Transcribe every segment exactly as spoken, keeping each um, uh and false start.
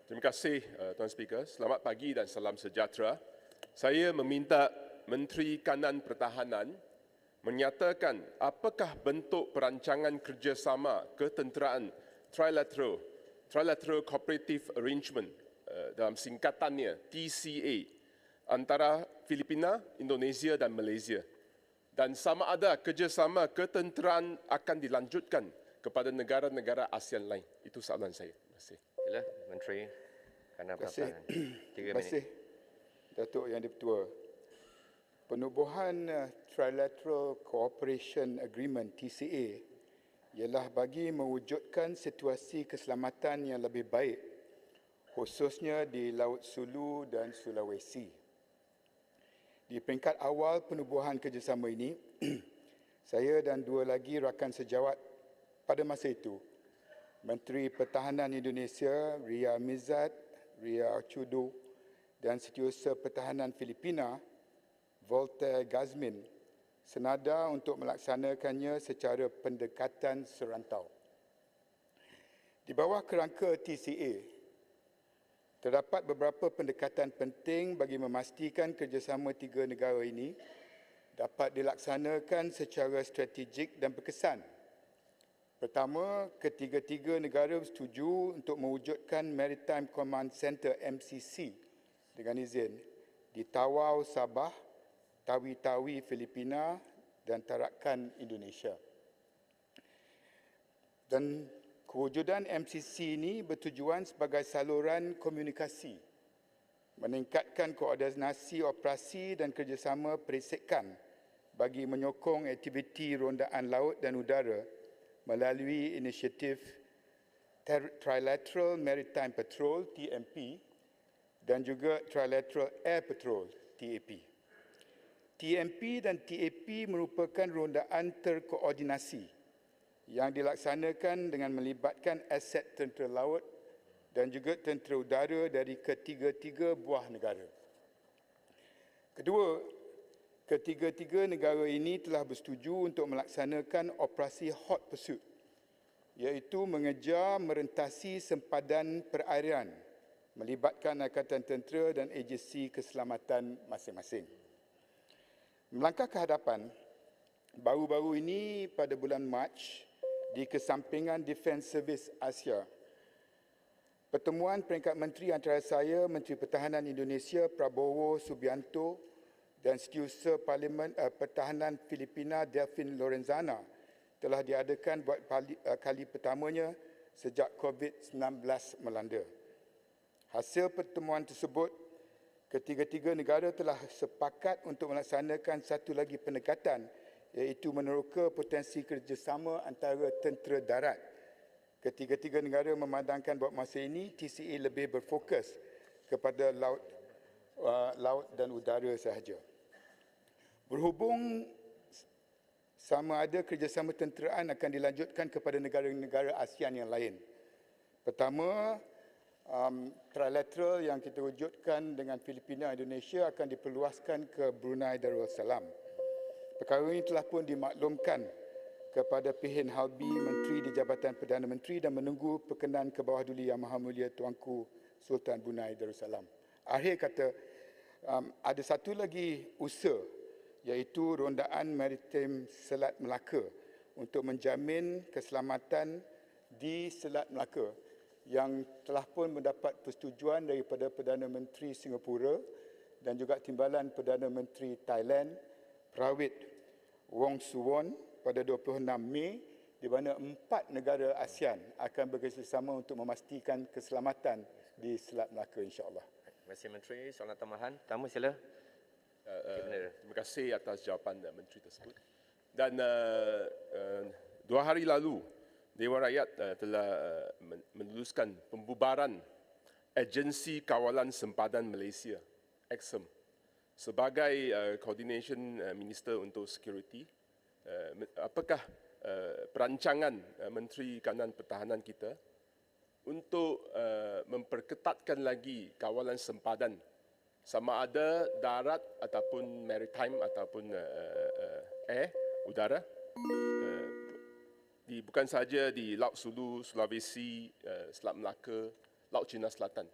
Terima kasih uh, Tuan Speaker. Selamat pagi dan salam sejahtera. Saya meminta Menteri Kanan Pertahanan menyatakan apakah bentuk perancangan kerjasama ketenteraan Trilateral, Trilateral Cooperative Arrangement uh, dalam singkatannya T C A antara Filipina, Indonesia dan Malaysia. Dan sama ada kerjasama ketenteraan akan dilanjutkan kepada negara-negara ASEAN lain. Itu soalan saya. Terima kasih. Sila, Menteri Kanan Terima kasih. Pertahanan. Tiga Terima kasih, Datuk Yang di-Pertua. Penubuhan uh, Trilateral Cooperation Agreement T C A ialah bagi mewujudkan situasi keselamatan yang lebih baik, khususnya di Laut Sulu dan Sulawesi. Di peringkat awal penubuhan kerjasama ini, saya dan dua lagi rakan sejawat pada masa itu, Menteri Pertahanan Indonesia, Ria Mizat, Ria Archudo dan Setiausaha Pertahanan Filipina, Voltaire Gazmin, senada untuk melaksanakannya secara pendekatan serantau. Di bawah kerangka T C A, terdapat beberapa pendekatan penting bagi memastikan kerjasama tiga negara ini dapat dilaksanakan secara strategik dan berkesan. Pertama, ketiga-tiga negara bersetuju untuk mewujudkan Maritime Command Center M C C dengan izin di Tawau, Sabah, Tawi-Tawi, Filipina dan Tarakan, Indonesia. Dan kewujudan M C C ini bertujuan sebagai saluran komunikasi, meningkatkan koordinasi operasi dan kerjasama perisekan bagi menyokong aktiviti rondaan laut dan udara melalui inisiatif Trilateral Maritime Patrol T M P dan juga Trilateral Air Patrol T A P. T M P dan T A P merupakan rondaan terkoordinasi yang dilaksanakan dengan melibatkan aset tentera laut dan juga tentera udara dari ketiga-tiga buah negara. Kedua, ketiga-tiga negara ini telah bersetuju untuk melaksanakan operasi Hot Pursuit, iaitu mengejar merentasi sempadan perairan, melibatkan Angkatan Tentera dan agensi keselamatan masing-masing. Melangkah ke hadapan, baru-baru ini pada bulan Mac, di kesampingan Defence Service Asia, pertemuan peringkat menteri antara saya, Menteri Pertahanan Indonesia Prabowo Subianto dan Setiausaha Parlimen uh, Pertahanan Filipina Delfin Lorenzana telah diadakan buat kali, uh, kali pertamanya sejak COVID sembilan belas melanda. Hasil pertemuan tersebut, ketiga-tiga negara telah sepakat untuk melaksanakan satu lagi pendekatan, iaitu meneroka potensi kerjasama antara tentera darat. Ketiga-tiga negara memandangkan bahawa masa ini T C A lebih berfokus kepada laut, uh, laut dan udara sahaja. Berhubung sama ada kerjasama tenteraan akan dilanjutkan kepada negara-negara ASEAN yang lain. Pertama, um, trilateral yang kita wujudkan dengan Filipina dan Indonesia akan diperluaskan ke Brunei Darussalam. Perkara ini telah pun dimaklumkan kepada P H Halbi, Menteri di Jabatan Perdana Menteri, dan menunggu perkenan ke bawah duli Yang Maha Mulia Tuanku Sultan Brunei Darussalam. Akhir kata, um, ada satu lagi usaha, iaitu rondaan maritim Selat Melaka untuk menjamin keselamatan di Selat Melaka yang telah pun mendapat persetujuan daripada Perdana Menteri Singapura dan juga Timbalan Perdana Menteri Thailand, Prawit Wongsuwon pada dua puluh enam Mei, di mana empat negara ASEAN akan bekerjasama untuk memastikan keselamatan di Selat Melaka, insya-Allah. Terima kasih Menteri. Soalan tambahan. Tamu sila. Uh, uh, terima kasih atas jawapan uh, Menteri tersebut. Dan uh, uh, dua hari lalu, Dewan Rakyat uh, telah uh, meluluskan pembubaran Agensi Kawalan Sempadan Malaysia, A X M, sebagai uh, Coordination uh, Minister untuk Security. Uh, apakah uh, perancangan uh, Menteri Kanan Pertahanan kita untuk uh, memperketatkan lagi kawalan sempadan, sama ada darat ataupun maritime ataupun uh, uh, air, udara, uh, di, bukan sahaja di Laut Sulu, Sulawesi, uh, Selat Melaka Laut Cina Selatan.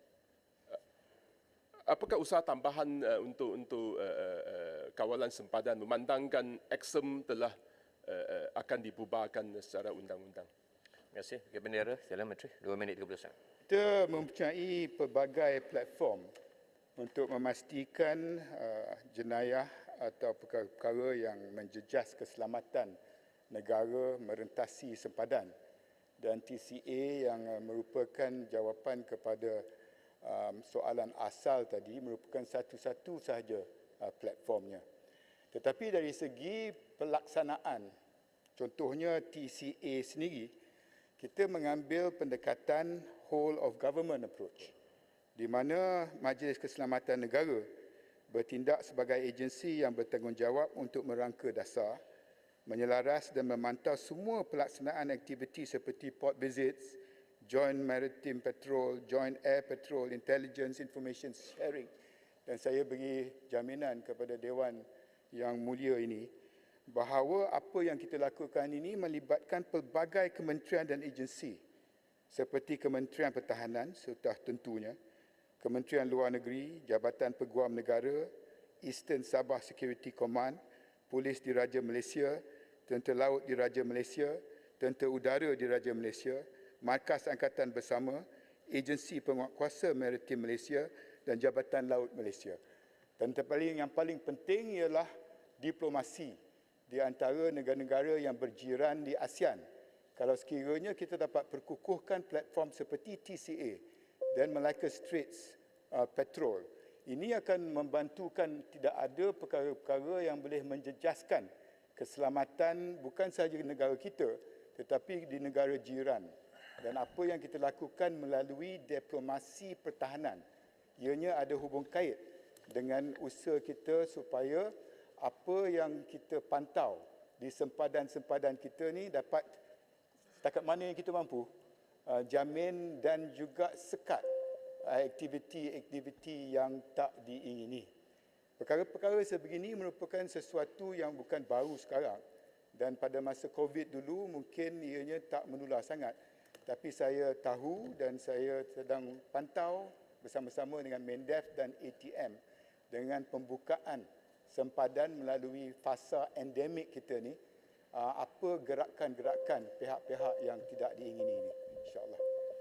Apakah usaha tambahan uh, untuk untuk uh, uh, kawalan sempadan memandangkan Exim telah uh, uh, akan dibubarkan secara undang-undang? Terima kasih. Wakil Bendera, sila Menteri. dua minit tiga puluh saat. Kita mempunyai pelbagai platform untuk memastikan uh, jenayah atau perkara-perkara yang menjejas keselamatan negara merentasi sempadan, dan T C A yang uh, merupakan jawapan kepada um, soalan asal tadi merupakan satu-satu sahaja uh, platformnya. Tetapi dari segi pelaksanaan, contohnya T C A sendiri, kita mengambil pendekatan whole of government approach, di mana Majlis Keselamatan Negara bertindak sebagai agensi yang bertanggungjawab untuk merangka dasar, menyelaras dan memantau semua pelaksanaan aktiviti seperti port visits, joint maritime patrol, joint air patrol, intelligence information sharing. Dan saya beri jaminan kepada Dewan yang mulia ini bahawa apa yang kita lakukan ini melibatkan pelbagai kementerian dan agensi seperti Kementerian Pertahanan sudah tentunya, Kementerian Luar Negeri, Jabatan Peguam Negara, Eastern Sabah Security Command, Polis Diraja Malaysia, Tentera Laut Diraja Malaysia, Tentera Udara Diraja Malaysia, Markas Angkatan Bersama, Agensi Penguatkuasa Maritim Malaysia dan Jabatan Laut Malaysia. Dan terpaling, yang paling penting ialah diplomasi di antara negara-negara yang berjiran di ASEAN. Kalau sekiranya kita dapat perkukuhkan platform seperti T C A dan Malacca Straits uh, Patrol, ini akan membantukan tidak ada perkara-perkara yang boleh menjejaskan keselamatan bukan sahaja negara kita tetapi di negara jiran. Dan apa yang kita lakukan melalui diplomasi pertahanan, ianya ada hubung kait dengan usaha kita supaya apa yang kita pantau di sempadan-sempadan kita ni dapat setakat mana yang kita mampu uh, jamin dan juga sekat uh, aktiviti-aktiviti yang tak diingini. Perkara-perkara sebegini merupakan sesuatu yang bukan baru sekarang, dan pada masa COVID dulu mungkin ianya tak menular sangat, tapi saya tahu dan saya sedang pantau bersama-sama dengan Mendef dan A T M dengan pembukaan sempadan melalui fasa endemik kita ni, apa gerakan-gerakan pihak-pihak yang tidak diingini ini, insya-Allah.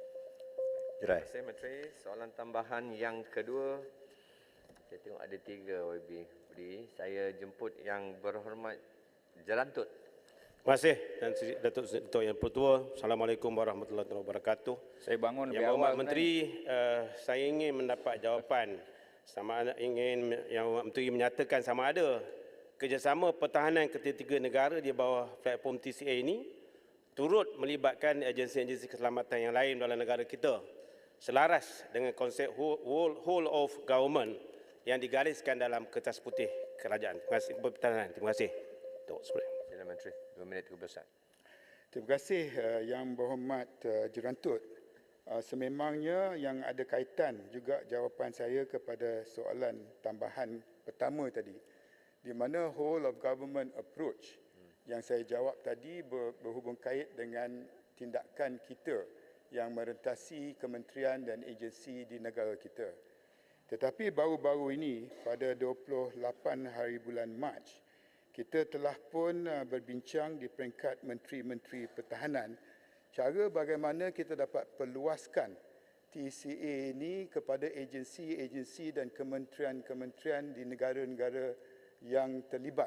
Terima kasih Menteri. Soalan tambahan yang kedua, saya tengok ada tiga Y B beri. Saya jemput yang berhormat Jerantut. Terima kasih dan Datuk Datuk Yang Pertua. Assalamualaikum warahmatullahi wabarakatuh. Saya bangun lebih Yang awal. Berhormat Menteri, uh, saya ingin mendapat jawapan sama ada ingin Yang Berhormat Menteri menyatakan sama ada kerjasama pertahanan ketiga negara di bawah platform T C A ini turut melibatkan agensi-agensi keselamatan yang lain dalam negara kita selaras dengan konsep whole, whole of government yang digariskan dalam kertas putih kerajaan. Terima kasih pertahanan. Terima kasih. Tok Sebelum. Sila Menteri. dua minit tiga puluh saat. Terima kasih uh, Yang Berhormat uh, Jerantut. Uh, sememangnya yang ada kaitan juga jawapan saya kepada soalan tambahan pertama tadi, di mana whole of government approach hmm. yang saya jawab tadi ber, berhubung kait dengan tindakan kita yang merentasi kementerian dan agensi di negara kita. Tetapi baru-baru ini pada dua puluh lapan hari bulan Mac, kita telah pun uh, berbincang di peringkat menteri-menteri pertahanan cara bagaimana kita dapat perluaskan T C A ini kepada agensi-agensi dan kementerian-kementerian di negara-negara yang terlibat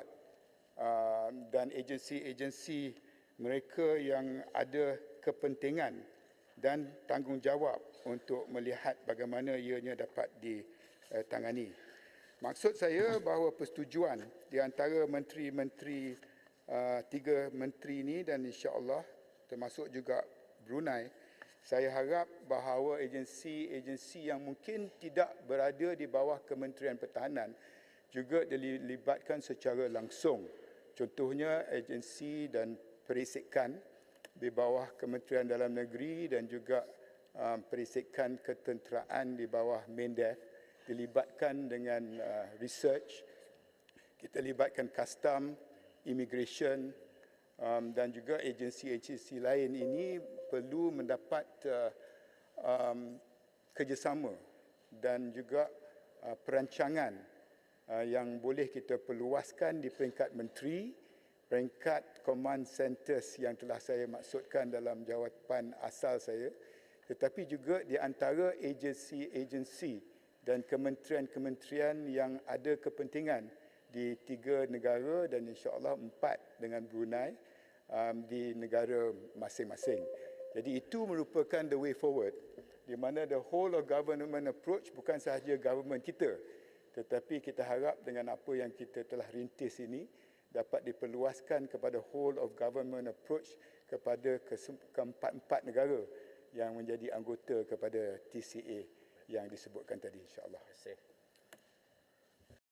uh, dan agensi-agensi mereka yang ada kepentingan dan tanggungjawab untuk melihat bagaimana ianya dapat ditangani. Maksud saya bahawa persetujuan di antara menteri-menteri, uh, tiga menteri ini dan insya-Allah termasuk juga Brunei, saya harap bahawa agensi-agensi yang mungkin tidak berada di bawah Kementerian Pertahanan juga dilibatkan secara langsung. Contohnya agensi dan perisikan di bawah Kementerian Dalam Negeri dan juga um, perisikan ketenteraan di bawah Mendef dilibatkan dengan uh, research. Kita libatkan custom, immigration, Um, dan juga agensi-agensi lain ini perlu mendapat uh, um, kerjasama dan juga uh, perancangan uh, yang boleh kita perluaskan di peringkat menteri, peringkat command centers yang telah saya maksudkan dalam jawapan asal saya, tetapi juga di antara agensi-agensi dan kementerian-kementerian yang ada kepentingan di tiga negara dan insya-Allah empat dengan Brunei um, di negara masing-masing. Jadi itu merupakan the way forward, di mana the whole of government approach bukan sahaja government kita, tetapi kita harap dengan apa yang kita telah rintis ini dapat diperluaskan kepada whole of government approach kepada keempat-empat negara yang menjadi anggota kepada T C A yang disebutkan tadi, insya-Allah. Terima kasih.